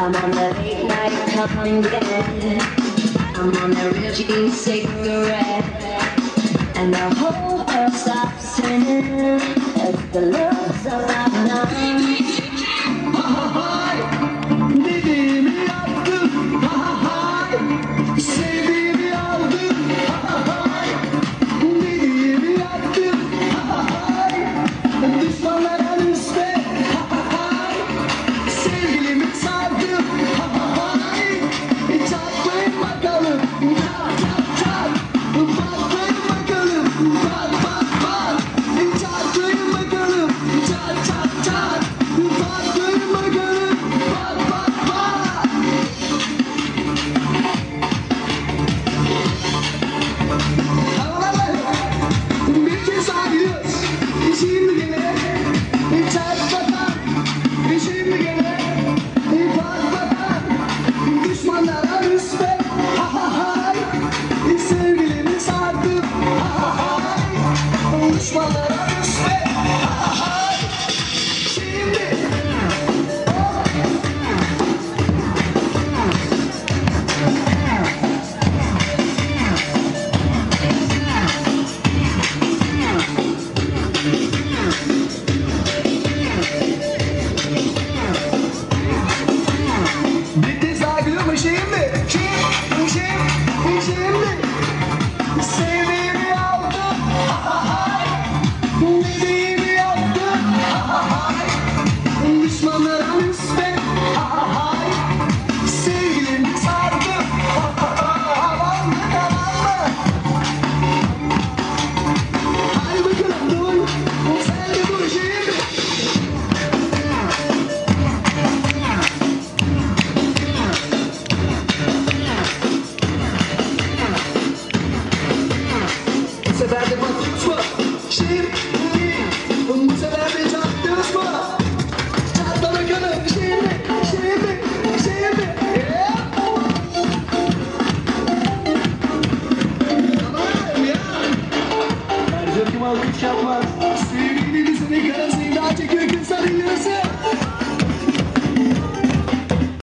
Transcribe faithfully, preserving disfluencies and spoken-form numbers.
I'm on the late night coming again. I'm on the real G cigarette, and the whole world stops turning as the love's about now. Dediğimi yaptım, sevdiğimi aldım, dediğimi yaptım, düşmanlara nispet, sevgilimi sardım, çatlayın bakalım, çat çat çat, patlayın bakalım, pat pat pat, çatlayın bakalım, çat çat çat, patlayın bakalım, pat pat pat. Bir kez daha gidiyoruz. Şimdi gene çat patan, şimdi gene pat patan, düşmanlara nispet, ha ha hay, sevgilimi sardım, ha ha hay, düşmanlara nispet, ha ha hay. Şimdi bitti saygılımı şimdi, şimdi, şimdi, şimdi sevdiğimi aldım, dediğimi yaptım, düşmanlara nispet, sevgilimi sardım, tamam mı, tamam mı? Hadi bakalım dur, sen de dur şimdi. Bu sefer de batıyoruz mu? Şimdi, bu sefer de çattınız mı? Çatla bakalım, şimdi, şimdi, şimdi. Yeah. Tamam ya. Her kim alkış yapmaz. Sevgili seni karasıyla çekiyor kızların yarısı.